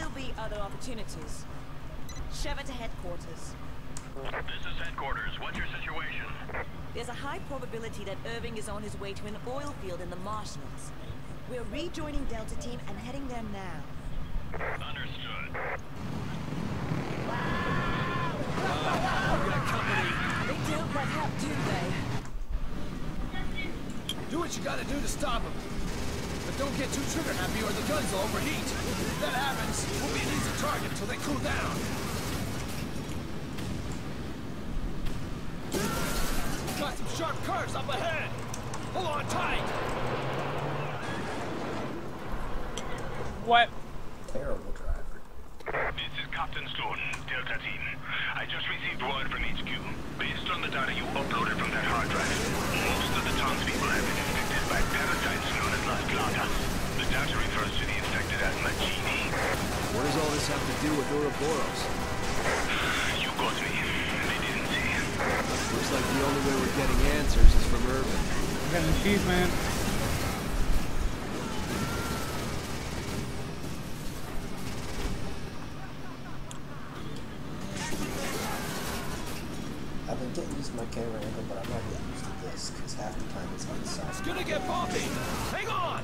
still be other opportunities. Shove it to headquarters. This is headquarters. What's your situation? There's a high probability that Irving is on his way to an oil field in the marshlands. We're rejoining Delta Team and heading there now. Understood. Got company. They don't let up, do they? Do what you gotta do to stop them. But don't get too trigger happy or the guns will overheat. If that happens, we'll be an easy target until they cool down. Got some sharp curves up ahead. Hold on tight. What? Terrible driver. This is Captain Stone, Delta Team. I just received word from HQ. Based on the data you uploaded from that hard drive, most of the townspeople have been infected by parasites known as Las Plagas. The data refers to the infected as Machini. What does all this have to do with Ouroboros? You got me. They didn't say. Looks like the only way we're getting answers is from Irving. I'm getting cheese, man. I've been getting used to my camera angle, but I'm not getting used to this, because half the time it's inside. It's gonna get bumpy. Hang on.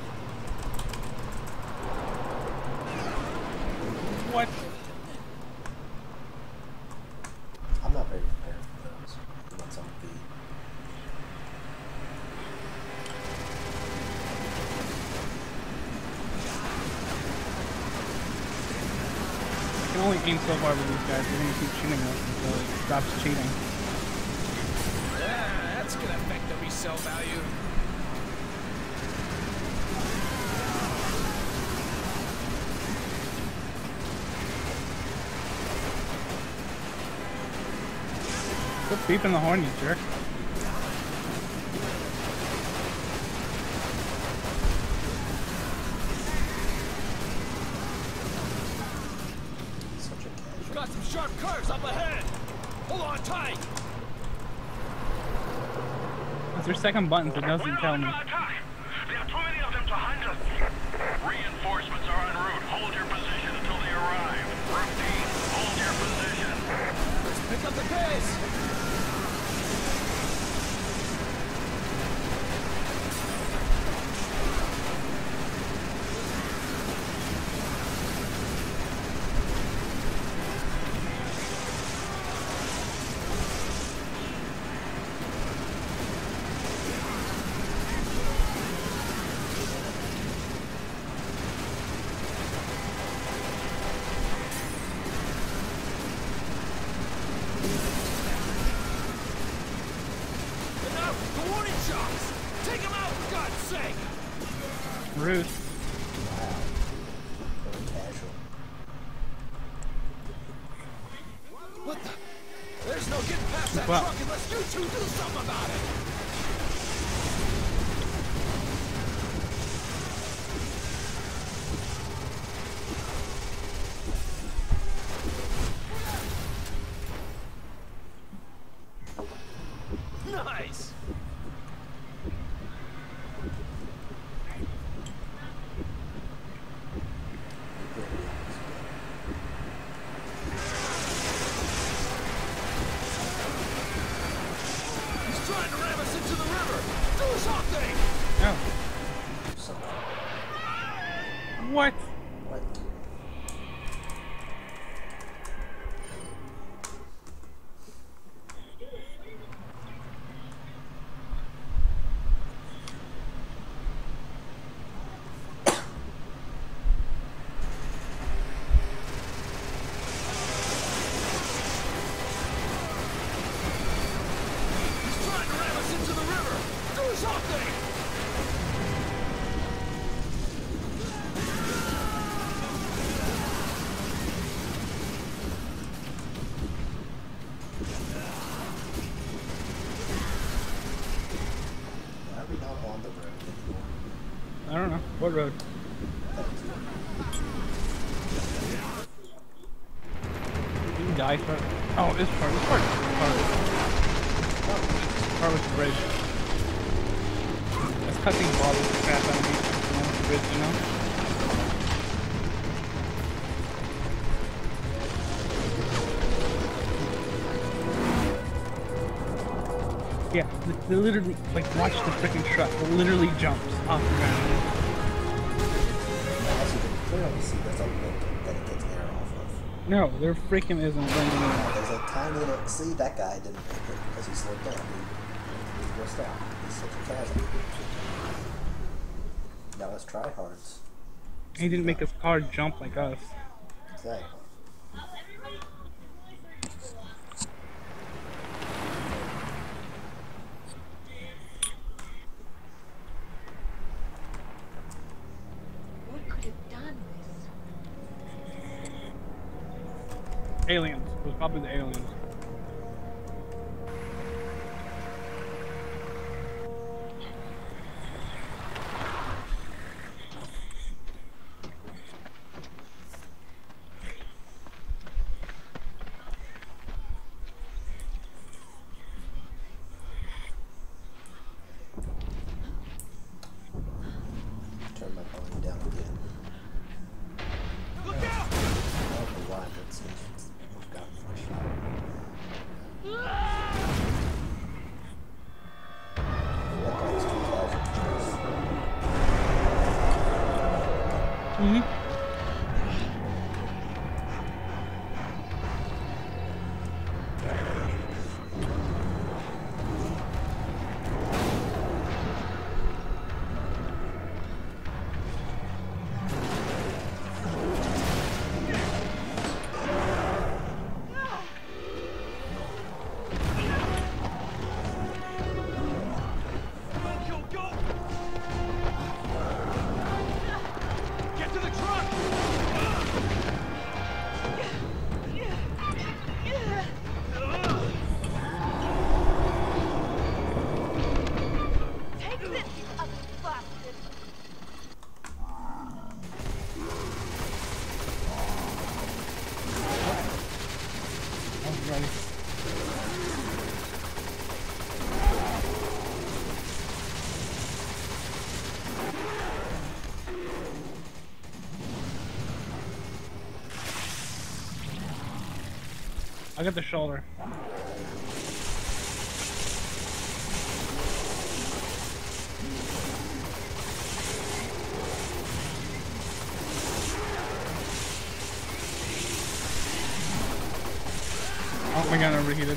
What? I'm not very prepared for those. Once on the beat. I can only aim so far with these guys. We're gonna keep shooting us until it stops cheating. Yeah, that's gonna affect the resale value. Quit beeping the horn, you jerk. Such a casual. Got some sharp curves up ahead. Hold on tight. It's their second buttons, it doesn't tell me. Attack! There are too many of them to handle. Reinforcements are en route. Hold your position until they arrive. Repeat, hold your position. Let's pick up the pace. Rude. Wow. Very casual. What the? There's no getting past that Well. truck unless you two do something about it. Nice. He's trying to ram us into the river. Do something. Oh. Something. What? What? He's trying to ram us into the river. Do something. Why are we not on the road anymore? I don't know. What road? You can die for it. Oh, this part. This part. This part was the bridge. Let's cut these bottles of crap out of me. The bridge, you know? Yeah, they literally, like, watch the freaking truck. It literally jumps off the ground. As you can clearly see, there's a lip that it gets air off of. No, there freaking isn't. There's a tiny little. See, that guy didn't make it because he slowed down. He's missed out. He's such a casual. Now let's try hards. He didn't make his car jump like us. Exactly. What could have done this? Aliens. It was probably the aliens. Turn my volume down again. Look out! I don't know why, but it seems we've gotten fresh out. That guy's too casual. Mm-hmm. Get to the truck! Take this, you ugly bastard! I'm ready. I got the shoulder. Oh my god, overheated.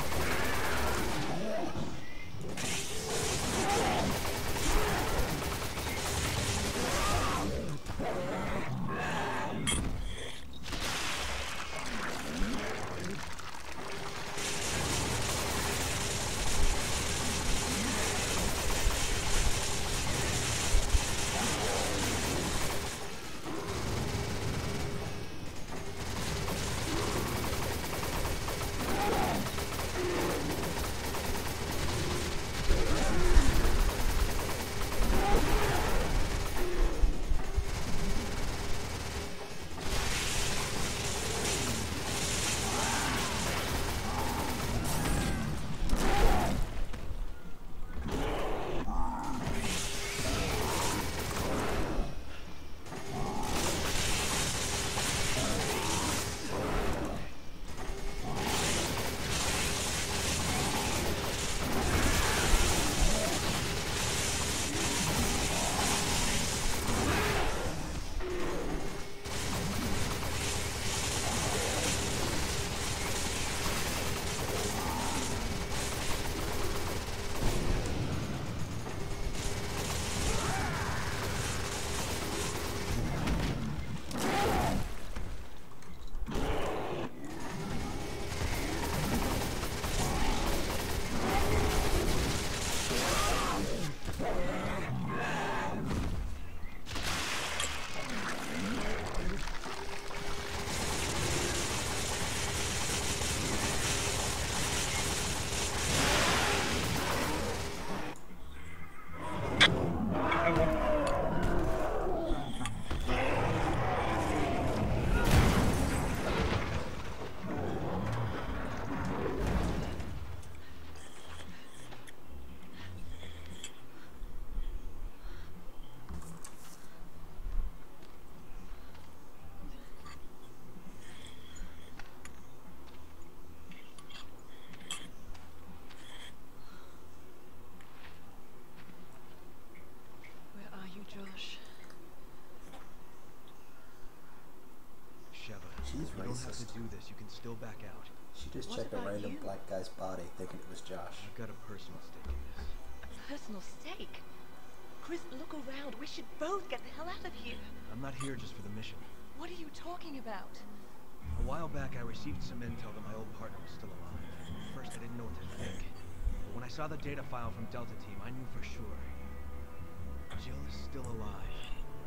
He's You don't have racist. to do this. You can still back out. She just What checked a about random you? black guy's body, thinking it was Josh. I've got a personal stake in this. A personal stake? Chris, look around. We should both get the hell out of here. I'm not here just for the mission. What are you talking about? A while back, I received some intel that my old partner was still alive. At first, I didn't know what to think. But when I saw the data file from Delta Team, I knew for sure. Jill is still alive.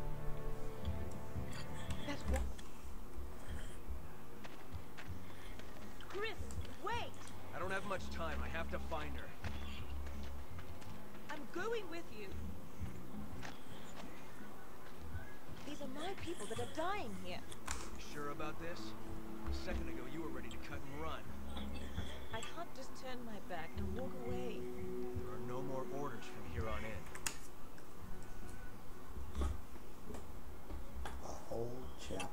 That's what... Chris, wait! I don't have much time. I have to find her. I'm going with you. These are my people that are dying here. You sure about this? A second ago, you were ready to cut and run. I can't just turn my back and walk away. There are no more orders from here on in. A whole chapter.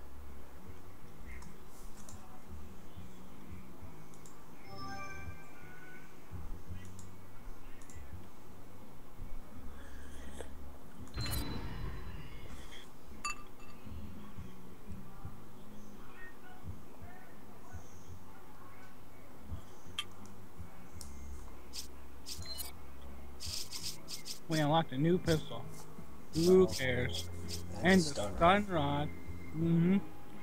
We unlocked a new pistol. Who cares? And the stun rod. Mm-hmm.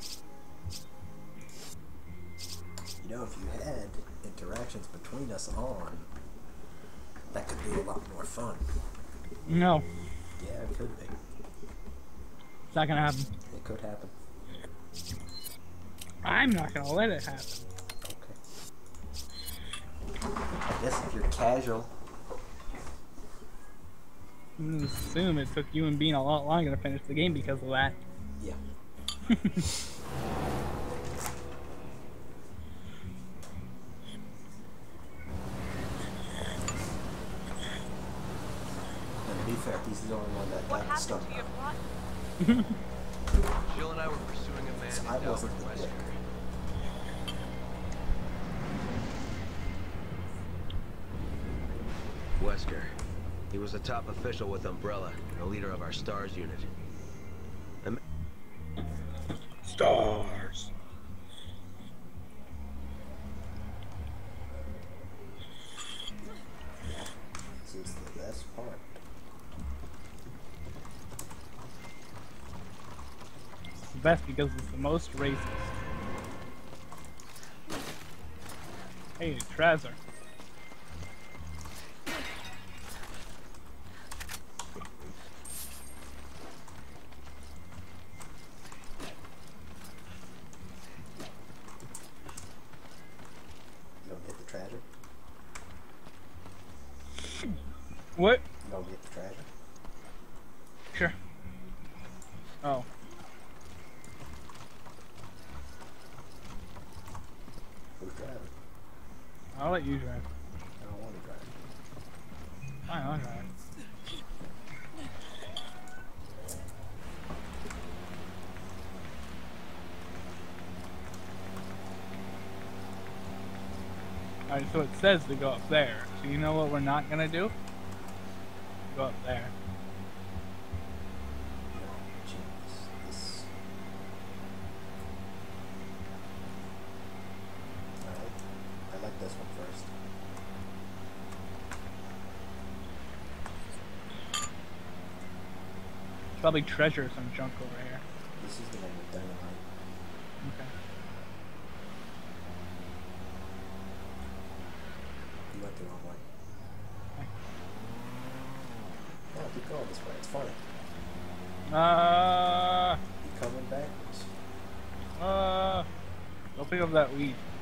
You know, if you had interactions between us on, that could be a lot more fun. No, Yeah, it could be. it's not gonna happen. It could happen. I'm not gonna let it happen. Okay. I guess if you're casual, I'm gonna assume it took you and Bean a lot longer to finish the game because of that. yeah. And to be fair, he's the only one that What got the happened stuff. to your plot? Jill and I were pursuing a man So I named wasn't Albert the dick. Wesker. Wesker. He was a top official with Umbrella, and a leader of our STARS unit. Stars. This is the best part. It's the best because it's the most racist. Hey, Treasure. You don't get the treasure? What? You don't get the treasure? Sure. Oh. Who's driving? I'll let you drive. I don't want to drive. Fine, I'll drive. Alright, so it says to go up there. So you know what we're not gonna do? Go up there. No chance. This. Alright. I like this one first. Probably treasure or some junk over here. This is the one with dynamite. Okay. You went the wrong way. No, keep going this way. It's funny. You coming backwards. Go pick up that weed.